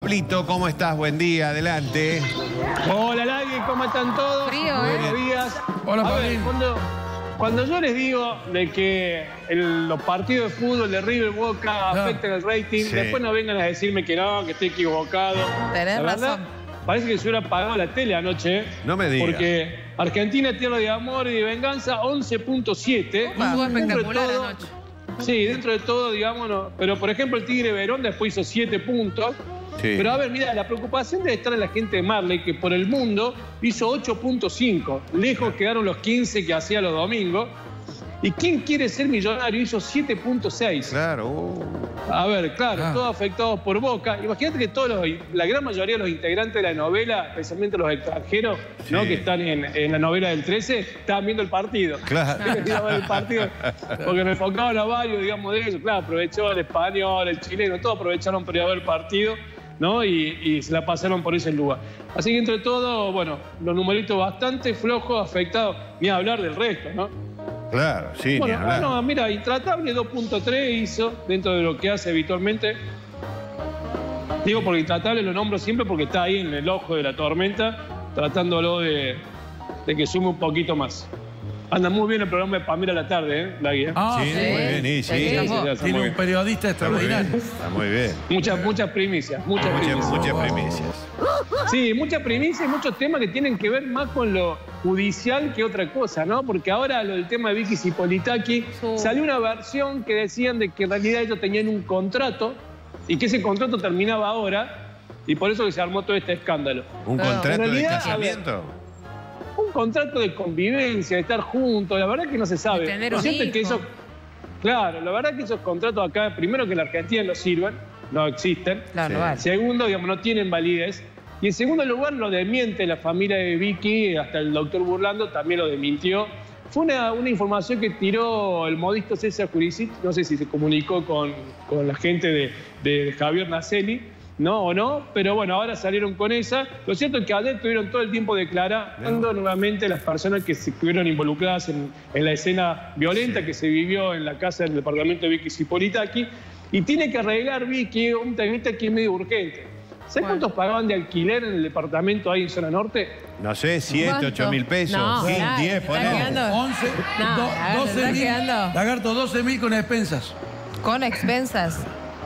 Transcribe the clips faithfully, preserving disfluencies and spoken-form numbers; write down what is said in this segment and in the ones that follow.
Pablito, ¿cómo estás? Buen día, adelante. Hola, Lagui, ¿cómo están todos? Frío, Buenos ¿eh? días. Hola, A ver, Pablín. cuando, cuando yo les digo de que el- los partidos de fútbol de River Boca No. afectan el rating, Sí. después no vengan a decirme que no, que estoy equivocado. Tenés La verdad, razón. parece que se hubiera apagado la tele anoche. ¿eh? No me digas. Porque Argentina, tierra de amor y de venganza, once punto siete. Estuvo espectacular anoche. Sí, dentro de todo, digamos, no. Pero, por ejemplo, el Tigre Verón después hizo siete puntos. Sí. Pero, a ver, mira, la preocupación debe estar en la gente de Marley, que por el mundo hizo ocho punto cinco. Lejos quedaron los quince que hacía los domingos. ¿Y quién quiere ser millonario? Hizo siete punto seis. Claro. uh. A ver, claro, Ah. todos afectados por Boca. Imagínate que todos los, la gran mayoría de los integrantes de la novela, especialmente los extranjeros, ¿no? Sí. que están en, en la novela del trece, estaban viendo el partido. Claro. Iban a ver el partido porque me enfocaban a varios, digamos, de ellos. Claro, aprovechó el español, el chileno, todos aprovecharon para ir a ver el partido, ¿no? Y, y se la pasaron por ese lugar. Así que entre todo, bueno, los numeritos bastante flojos, afectados, ni hablar del resto, ¿no? Claro, sí, ni Bueno, hablar. no, mira, Intratable dos punto tres hizo dentro de lo que hace habitualmente. Digo porque Intratable lo nombro siempre porque está ahí en el ojo de la tormenta, tratándolo de, de que sume un poquito más. Anda muy bien el programa de Pamela a la tarde, ¿eh? La guía. Ah, Sí, sí. muy bien, y sí. Sí, Sí, sí, estamos- ya está Tiene muy un bien. periodista Está muy bien. extraordinario. Está muy bien. Muchas, muchas primicias, muchas Muchas, primicias. muchas primicias. Sí, muchas primicias y muchos temas que tienen que ver más con lo judicial que otra cosa, ¿no? Porque ahora lo del tema de Vicky Zipolitaki, Sí. salió una versión que decían de que en realidad ellos tenían un contrato y que ese contrato terminaba ahora y por eso que se armó todo este escándalo. ¿Un Claro. contrato En de realidad, casamiento? Un contrato de convivencia, de estar juntos, la verdad que no se sabe. De tener Lo un cierto es que hijo. eso, claro, la verdad que esos contratos acá, primero que en la Argentina no sirven, no existen. Claro, Sí. vale. Segundo, digamos, no tienen validez. Y en segundo lugar, lo desmiente la familia de Vicky, hasta el doctor Burlando también lo desmintió. Fue una, una información que tiró el modisto César Jurisic, no sé si se comunicó con, con la gente de, de Javier Naselli, ¿no? O no, pero bueno, ahora salieron con esa. Lo cierto es que ayer estuvieron todo el tiempo declarando nuevamente las personas que se estuvieron involucradas en, en la escena violenta Sí. que se vivió en la casa del departamento de Vicky Zipolitaki. Y tiene que arreglar Vicky un temita que es medio urgente. ¿Sabes Bueno. cuántos pagaban de alquiler en el departamento ahí en zona norte? No sé, siete, ¿Cuánto? ocho mil pesos. No, quince, claro, diez, te ponele. está quedando- once, No, do- Lagarto, doce está mil. quedando. Lagarto, doce mil con expensas. Con expensas.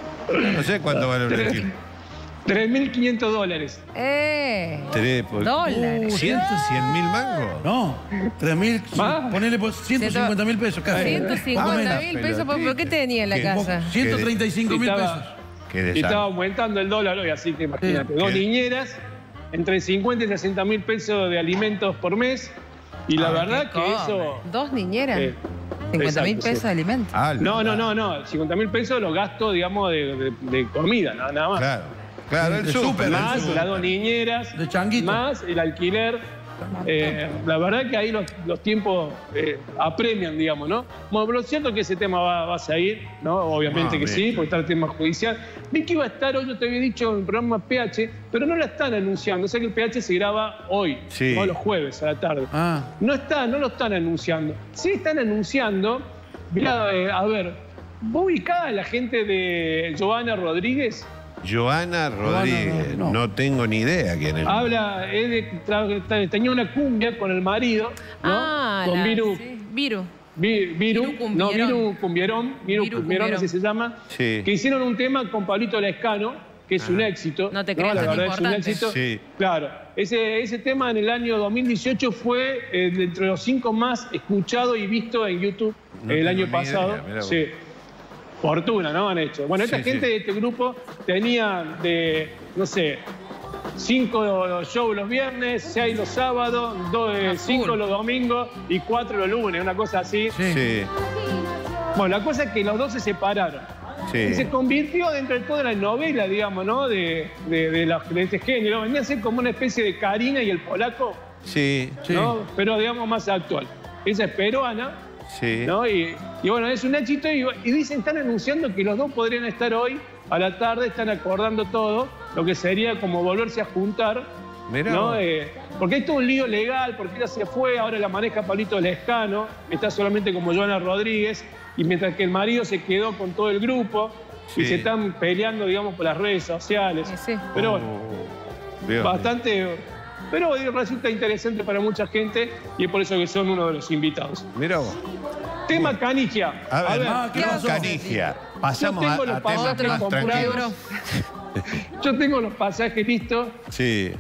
No sé cuánto vale un alquiler. tres mil quinientos dólares. ¡Eh! Tres, por- Dólares. ¿Cien, cien mil mangos? No, tres mil, ¿Más? ponele pues ciento cincuenta mil pesos casi. ciento cincuenta mil Más o pesos. menos. ¿Por qué tenía en la ¿Qué? casa? ciento treinta y cinco Y mil estaba- pesos. Qué Y desastre. estaba aumentando el dólar hoy, así que imagínate. Sí. Dos ¿Qué? niñeras, entre cincuenta y sesenta mil pesos de alimentos por mes. Y la Ah, verdad que ¿Cómo? eso... Dos niñeras. eh, cincuenta mil exacto, pesos sí. de alimentos. Ah, No, no, no, no. cincuenta mil pesos los gastos, digamos, de, de- de comida, nada, nada más. Claro. Claro, el De súper. súper, el Más súper. las dos niñeras, De changuito. más el alquiler. Eh, la verdad que ahí los, los tiempos eh, apremian, digamos, ¿no? Bueno, pero lo cierto es que ese tema va, va a seguir, ¿no? Obviamente Ah, que bien. sí, porque está el tema judicial. Vi que iba a estar hoy, yo te había dicho, en el programa P H, pero no la están anunciando. O sea que el P H se graba hoy, Sí. no los jueves a la tarde. Ah, No está, no lo están anunciando. Sí están anunciando, mirá, eh, a ver, ¿vos ubicás a la gente de Joana Rodríguez? Joana Rodríguez. no, No, no. tengo ni idea quién es. Habla, es de- tra- tra- tenía una cumbia con el marido, ¿no? Ah, con la- Viru, sí. Viru. Vi- Viru, Viru no, Cumbierón. Viru Cumbierón, Viru, Viru Cumbierón, Cumbierón. así se llama, Sí. que hicieron un tema con Pablito Lescano, que es un éxito. No te creas, La es verdad es un importante. éxito. Sí. Claro, ese, ese tema en el año dos mil dieciocho fue eh, de entre los cinco más escuchados y vistos en YouTube No el tengo año ni pasado. idea, mirá vos. Sí. Fortuna, ¿no? Han hecho. Bueno, esta Sí, gente sí. de este grupo tenía de, no sé, cinco shows los viernes, seis los sábados, dos, eh, A full. cinco los domingos y cuatro los lunes, una cosa así. sí. Sí, Bueno, la cosa es que los dos se separaron. Y se sí. convirtió dentro de toda la novela, digamos, ¿no? De, de, de, la- de este género. Venía a ser como una especie de Karina y el polaco, Sí, Sí. ¿no? Pero, digamos, más actual. Esa es peruana, sí. ¿no? Y, y bueno, es un éxito y, y dicen, están anunciando que los dos podrían estar hoy a la tarde, están acordando todo, lo que sería como volverse a juntar, Mirá ¿no? vos. Eh, porque esto es un lío legal, porque ella se fue, ahora la maneja Pablito Lescano, está solamente como Joana Rodríguez, y mientras que el marido se quedó con todo el grupo. y Sí. se están peleando, digamos, por las redes sociales. Sí, sí. Pero bueno, Oh, Dios. bastante... Pero resulta interesante para mucha gente y es por eso que son uno de los invitados. Mira vos. Tema Canigia. A ver, Ah, ¿qué pasó? Canigia. Pasamos a, tengo los a temas pasajes más comprados. tranquilos. Yo tengo los pasajes listos. Sí.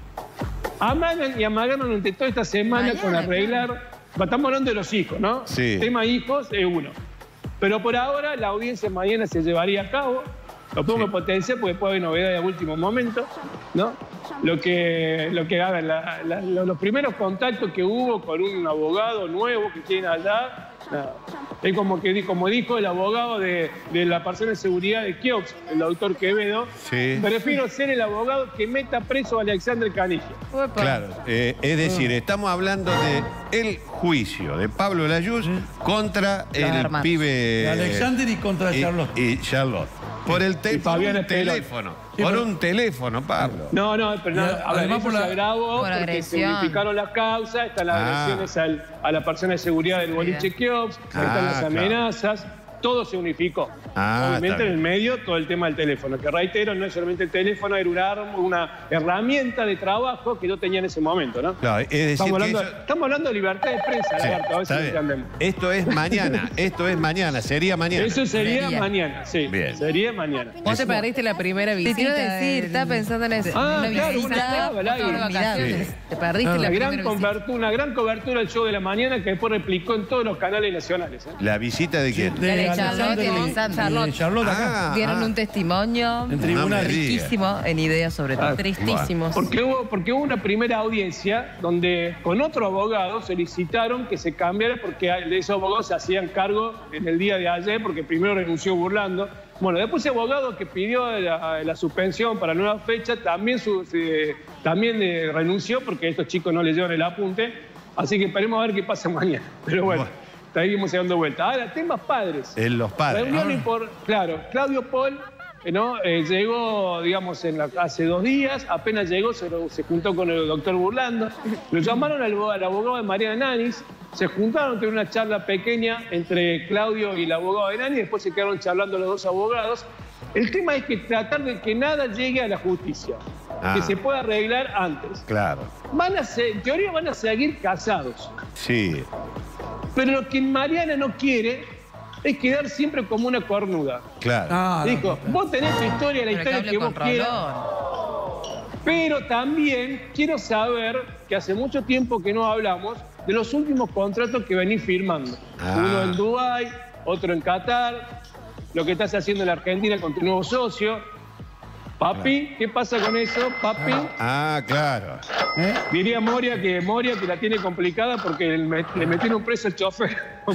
Amagan y amagaron durante toda esta semana Mañana, con arreglar... Estamos hablando de los hijos, ¿no? Sí. Tema hijos es uno. Pero por ahora la audiencia mañana se llevaría a cabo. Lo pongo Sí. en potencia porque puede haber novedades a último momento, ¿no? Lo que, lo que hagan, la- la- lo- los primeros contactos que hubo con un abogado nuevo que tienen allá, nada. Es como, que, di- como dijo el abogado de, de la persona de seguridad de Kiox, el doctor Quevedo, Sí. prefiero ser el abogado que meta preso a Alexander Canigia. Uepa. Claro, eh, es decir, estamos hablando de el juicio de Pablo Layuz contra el hermanos. pibe De Alexander y contra y- Charlotte. Y Charlotte. Por el te- Y por Fabián un Esperón. teléfono. Sí, Por pero- un teléfono, Pablo. No, no, pero no, Y a ver, además eso por se la- agravó por porque se agresión. unificaron las causas, están las Ah. agresiones al- a la persona de seguridad del boliche Kiox, Ah, están las claro. amenazas, todo se unificó. Ah, Obviamente está en bien. el medio todo el tema del teléfono, que reitero, no es solamente el teléfono, era una, arma, una herramienta de trabajo que yo tenía en ese momento, ¿no? Claro, es decir Estamos que hablando, eso- estamos hablando de libertad de prensa, Sí, Lagarto, a ver si está lo bien. entendemos. Esto es mañana, esto es mañana, sería mañana. Eso sería Sería. mañana, sí, Bien. sería mañana. Vos te perdiste la primera visita. Te quiero decir, estaba pensando en eso. Ah, una claro, visita, una clave al aire. de vacaciones. Sí. Te perdiste Claro. la Una gran, primera visita. cobertura, una gran cobertura del show de la mañana que después replicó en todos los canales nacionales. ¿eh? ¿La visita de quién? De La de Alexander Charlotte, y- de Charlotte. y de Charlotte acá. Ah, Dieron ah. un testimonio En tribunal. No me diga. riquísimo en ideas sobre todo. Ah, Tristísimos. Porque hubo, porque hubo una primera audiencia donde con otro abogado solicitaron que se cambiara porque de esos abogados se hacían cargo en el día de ayer porque primero renunció Burlando. Bueno, después ese abogado que pidió la, la suspensión para nueva fecha también, su- se- también eh, renunció porque estos chicos no le llevan el apunte. Así que esperemos a ver qué pasa mañana. Pero bueno, Bueno. seguimos dando vuelta. Ahora, temas padres. En los padres. Reunión impor- claro, Claudio Paul eh, ¿no? Eh, llegó, digamos, en la- hace dos días, apenas llegó, se, lo- se juntó con el doctor Burlando, lo llamaron al, al abogado de Mariana Nanis, se juntaron, tuvieron una charla pequeña entre Claudio y el abogado de Nanis, después se quedaron charlando los dos abogados. El tema es que tratar de que nada llegue a la justicia, Ah. que se pueda arreglar antes. Claro. Van a ser, en teoría van a seguir casados. Sí. Pero lo que Mariana no quiere es quedar siempre como una cornuda. Claro. Ah, Dijo, vos tenés tu historia, la Pero historia hable que vos con quieras, Rolón. pero también quiero saber, que hace mucho tiempo que no hablamos, de los últimos contratos que venís firmando. Ah. Uno en Dubái, otro en Qatar, lo que estás haciendo en la Argentina con tu nuevo socio. Papi, ¿qué pasa con eso, papi? Ah, claro. ¿eh? Diría Moria que Moria que la tiene complicada porque le met- le metieron preso el chofer.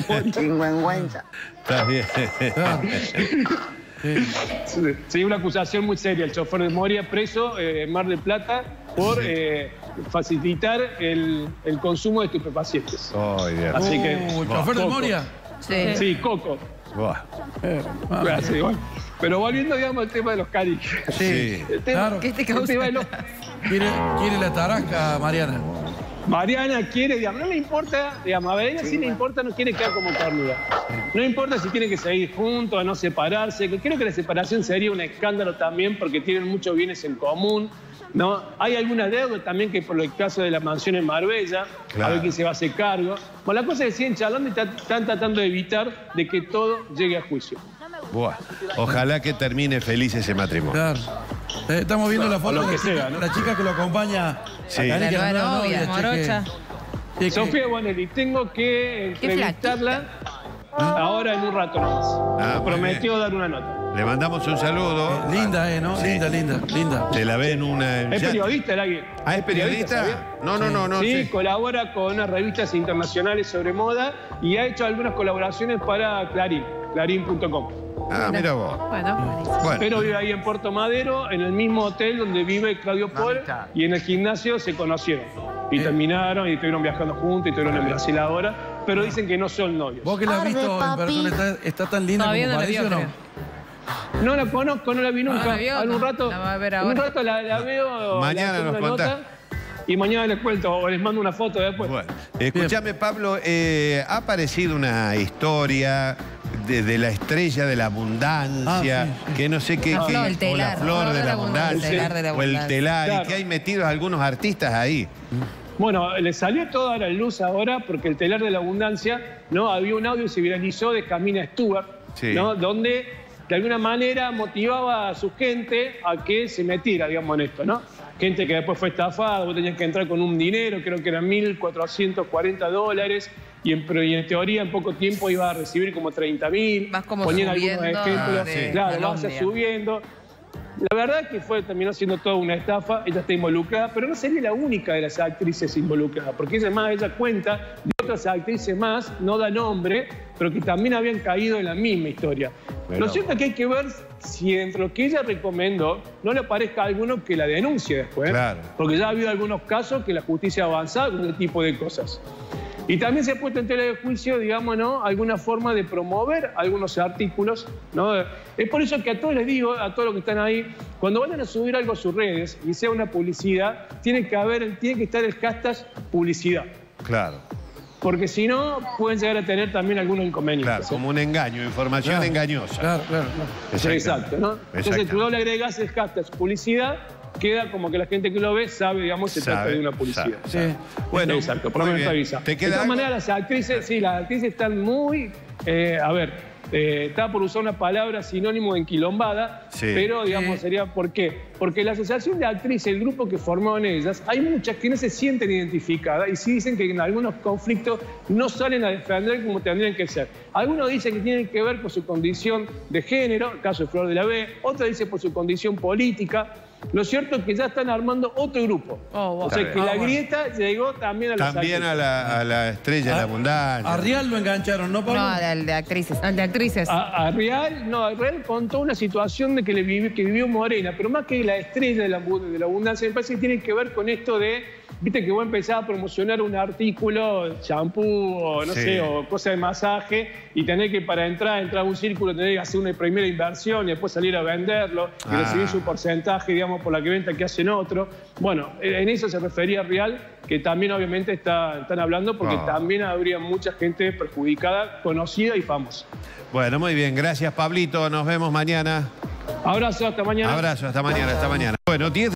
Está bien. Ah, sí. Sí, una acusación muy seria. El chofer de Moria preso eh, en Mar del Plata por eh, facilitar el, el consumo de estupefacientes. Ay, Dios. Así que- Uh, el chofer de Coco. Moria. Sí. Sí, Coco. Buah. Eh, ah, Ah, sí, bueno. Pero volviendo, digamos, al tema de los cari. Sí. El tema- Claro. ¿Qué te el causa? tema de los- Quiere, quiere la tarasca, Mariana. Mariana quiere, digamos, no le importa, digamos, a ver, a ella sí le importa, no quiere quedar como cornuda. No importa si tienen que seguir juntos, a no separarse, que creo que la separación sería un escándalo también porque tienen muchos bienes en común, ¿no? Hay alguna deuda también que por el caso de la mansión en Marbella, a Claro. ver quién se va a hacer cargo. Bueno, la cosa es que siguen charlando y ta- están tratando de evitar de que todo llegue a juicio. Buah. Ojalá que termine feliz ese matrimonio. Claro. Eh, estamos viendo la foto lo de que la chica, sea, ¿no? la chica que lo acompaña. Sí. a Canigia, La nueva novia, che, morocha. que- que- Sofía Bonelli, tengo que Qué entrevistarla ahora en un rato nomás. Ah, Me muy prometió dar una nota. Le mandamos un saludo. eh, linda, ¿eh? ¿No? Sí. Linda, linda, linda. Se la ve en una. en Es yate. periodista el águila. Ah, ¿es periodista? ¿sabía? No, no, no, no. Sí, sé. colabora con unas revistas internacionales sobre moda y ha hecho algunas colaboraciones para Clarín, clarín punto com. Ah, mira vos. Bueno, buenísimo. Bueno. Pero vive ahí en Puerto Madero, en el mismo hotel donde vive Claudio Paul, y en el gimnasio se conocieron. Y Eh. terminaron y estuvieron viajando juntos y estuvieron en Brasil ahora, pero dicen que no son novios. Vos que la has Arde, visto en papi. persona, ¿está, está tan linda Todavía como no la parece vio, o no? creo. No la conozco, no la vi nunca. ¿No la vio? Algún rato, La va a ver en un ahora. rato la, la veo. Mañana le hago nos una contás. nota y mañana les cuento o les mando una foto después. Bueno, escúchame, Pablo, eh, ha aparecido una historia de, de la estrella de la abundancia, Ah, sí, sí. que no sé qué, No, qué- no, el o la telar, flor no, de no la la abundancia, abundancia, el telar de la o el abundancia. telar, Claro. y que hay metidos algunos artistas ahí. Bueno, le salió toda a la luz ahora porque el telar de la abundancia, ¿no? Había un audio que se viralizó de Camina Stewart, Sí. ¿no? Donde de alguna manera motivaba a su gente a que se metiera, digamos, en esto, ¿no? Gente que después fue estafada, vos tenías que entrar con un dinero, creo que eran mil cuatrocientos cuarenta dólares, y en, pero, y en teoría en poco tiempo iba a recibir como treinta mil. Vas como Ponían subiendo algunos ejemplos, Ah, sí. claro, vas Colombia. subiendo. La verdad es que fue, terminó siendo toda una estafa, ella está involucrada, pero no sería la única de las actrices involucradas, porque ella más, ella cuenta de otras actrices más, no da nombre, pero que también habían caído en la misma historia. Bueno. Lo cierto es que hay que ver si entre lo que ella recomendó no le aparezca a alguno que la denuncie después, Claro. porque ya ha habido algunos casos que la justicia ha avanzado con este tipo de cosas. Y también se ha puesto en tela de juicio, digamos, ¿no? Alguna forma de promover algunos artículos, ¿no? Es por eso que a todos les digo, a todos los que están ahí, cuando vayan a subir algo a sus redes y sea una publicidad, tiene que haber, tiene que estar el hashtag publicidad. Claro, Porque si no, pueden llegar a tener también algunos inconvenientes. claro, como un engaño, información Claro. engañosa. Claro, claro, claro. Exactamente. Exacto, ¿no? Entonces, Exactamente. tú le agregas el hashtag publicidad, queda como que la gente que lo ve sabe, digamos, se trata Sabe, de una publicidad. sabe, sabe. Bueno, Exacto, por muy lo menos bien. avisa. ¿Te De queda todas algo? maneras, las actrices, sí, las actrices están muy, eh, a ver, eh, estaba por usar una palabra sinónimo de enquilombada, Sí. pero digamos, Sí. sería ¿por qué? Porque la asociación de actrices, el grupo que formaron ellas, hay muchas que no se sienten identificadas y sí dicen que en algunos conflictos no salen a defender como tendrían que ser. Algunos dicen que tienen que ver con su condición de género, el caso de Flor de la B, otros dicen por su condición política. Lo cierto es que ya están armando otro grupo. Oh, wow. O sea que Ah, la bueno. grieta llegó también a las También a actrices. la, a la estrella de la abundancia. A Rial lo engancharon, ¿no, Pablo? No, al de actrices. Al de actrices. A, a Real, no, a Real contó una situación de que, le vivi- que vivió Morena, pero más que la estrella de la, abu- de la abundancia, me parece que tiene que ver con esto de, viste que vos empezás a promocionar un artículo, champú o no Sí. sé, o cosa de masaje, y tenés que para entrar, entrar a un círculo, tenés que hacer una primera inversión y después salir a venderlo y Ah. recibir su porcentaje, digamos, por la que venta que hacen otro. Bueno, en eso se refería Real, que también obviamente está, están hablando porque Ah. también habría mucha gente perjudicada, conocida y famosa. Bueno, muy bien. Gracias, Pablito. Nos vemos mañana. Abrazo, hasta mañana. Abrazo, hasta mañana, hasta mañana. Bueno, diez